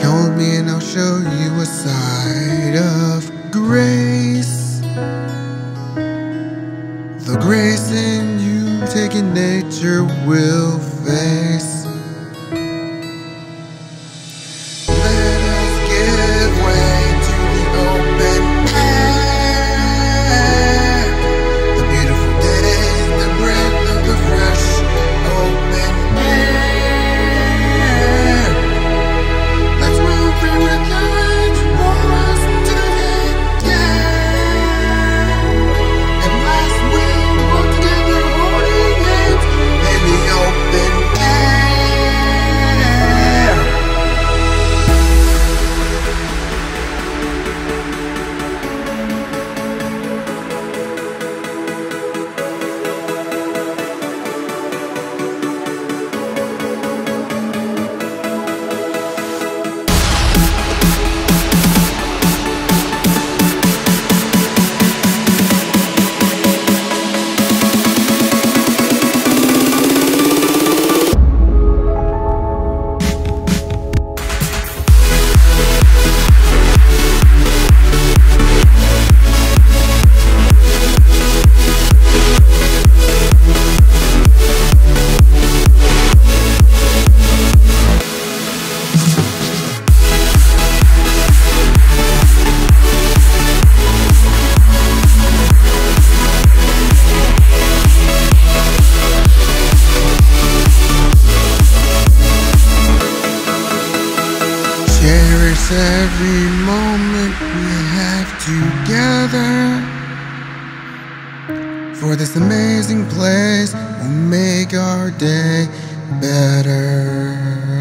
Hold me and I'll show you a side of grace. The grace in you taking nature will face. Let us give way to the open air. The beautiful days, the breath of the fresh open air. Let's move free with courage for us today. Yeah. At last we'll walk together holding hands in the open air. Cherish every moment we have together, for this amazing place will make our day better.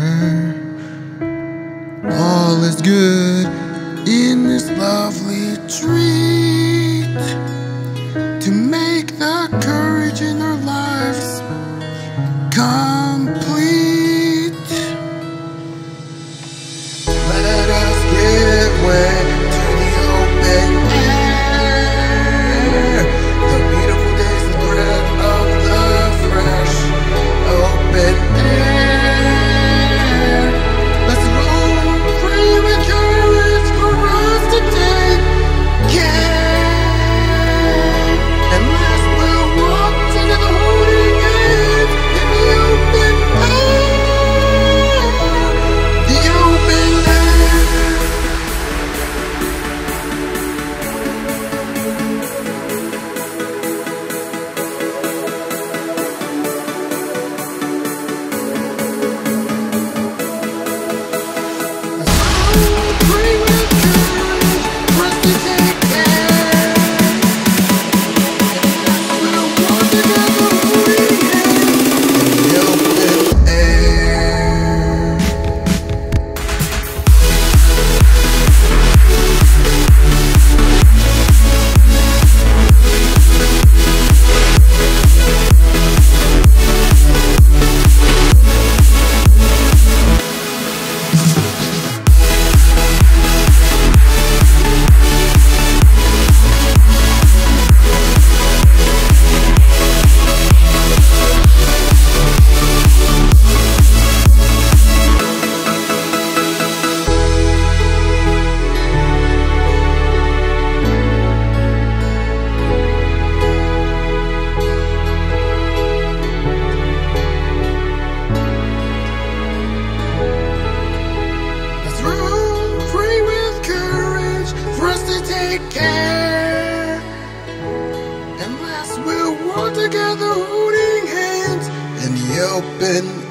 All is good in this lovely treat to make the courage in our lives complete. Let us give way to the open air. The beautiful days, the breath of the fresh open air. Let's roam free with courage for us to take care. And last we'll walk together holding hands in the open air. The open air. Free with courage for us to take care. We'll walk together holding hands in the open air. Care. And last we'll walk together holding hands in the open